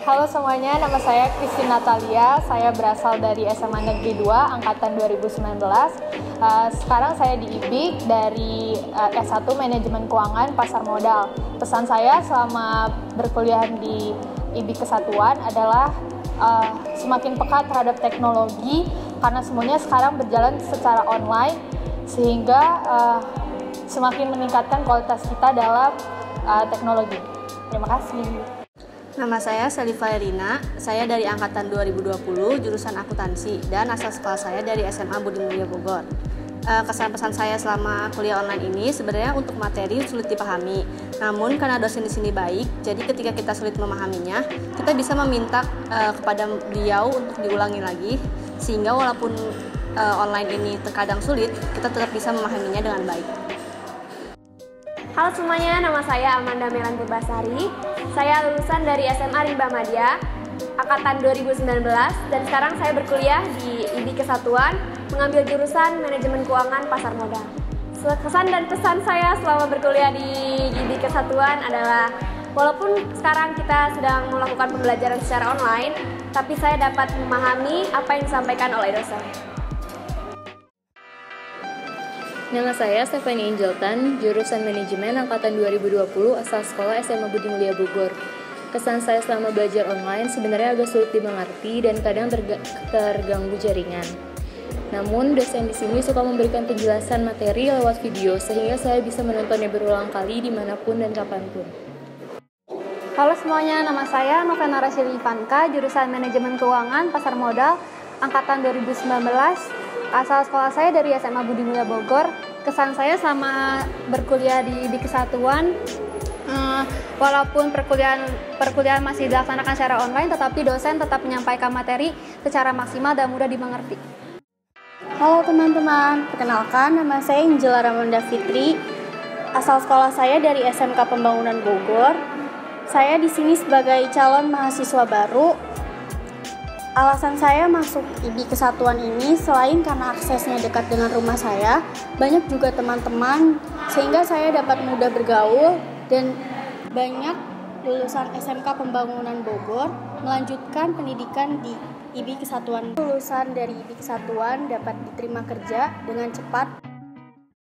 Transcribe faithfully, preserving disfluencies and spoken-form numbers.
Halo semuanya, nama saya Christine Natalia. Saya berasal dari S M A Negeri dua Angkatan dua ribu sembilan belas. Uh, sekarang saya di I B I K dari uh, S satu Manajemen Keuangan Pasar Modal. Pesan saya selama berkuliah di I B I K Kesatuan adalah uh, semakin peka terhadap teknologi karena semuanya sekarang berjalan secara online sehingga uh, semakin meningkatkan kualitas kita dalam uh, teknologi. Terima kasih. Nama saya Sally Valerina, saya dari Angkatan dua ribu dua puluh, jurusan akuntansi, dan asal sekolah saya dari S M A Budi Mulia Bogor. Kesan pesan saya selama kuliah online ini sebenarnya untuk materi sulit dipahami. Namun karena dosen di sini baik, jadi ketika kita sulit memahaminya, kita bisa meminta uh, kepada beliau untuk diulangi lagi, sehingga walaupun uh, online ini terkadang sulit, kita tetap bisa memahaminya dengan baik. Halo semuanya, nama saya Amanda Melanti Basari. Saya lulusan dari S M A Rimba Madya, Angkatan dua ribu sembilan belas, dan sekarang saya berkuliah di I B I K Kesatuan, mengambil jurusan Manajemen Keuangan Pasar Modal. Kesan dan pesan saya selama berkuliah di I B I K Kesatuan adalah, walaupun sekarang kita sedang melakukan pembelajaran secara online, tapi saya dapat memahami apa yang disampaikan oleh dosen. Nama saya Stephanie Angeltan, jurusan Manajemen Angkatan dua ribu dua puluh, asal sekolah S M A Budi Mulia Bogor. Kesan saya selama belajar online sebenarnya agak sulit dimengerti dan kadang terga- terganggu jaringan. Namun, dosen di sini suka memberikan penjelasan materi lewat video sehingga saya bisa menontonnya berulang kali dimanapun dan kapanpun. Halo semuanya, nama saya Novena Rashili Ivanka, jurusan Manajemen Keuangan Pasar Modal, Angkatan dua ribu sembilan belas. Asal sekolah saya dari S M A Budi Mulia Bogor. Kesan saya selama berkuliah di I B I K Kesatuan, uh, walaupun perkuliahan perkuliahan masih dilaksanakan secara online, tetapi dosen tetap menyampaikan materi secara maksimal dan mudah dimengerti. Halo teman-teman, perkenalkan nama saya Angela Ramonda Fitri. Asal sekolah saya dari S M K Pembangunan Bogor. Saya di sini sebagai calon mahasiswa baru. Alasan saya masuk I B I K Kesatuan ini selain karena aksesnya dekat dengan rumah saya, banyak juga teman-teman sehingga saya dapat mudah bergaul dan banyak lulusan S M K Pembangunan Bogor melanjutkan pendidikan di I B I K Kesatuan. Lulusan dari I B I K Kesatuan dapat diterima kerja dengan cepat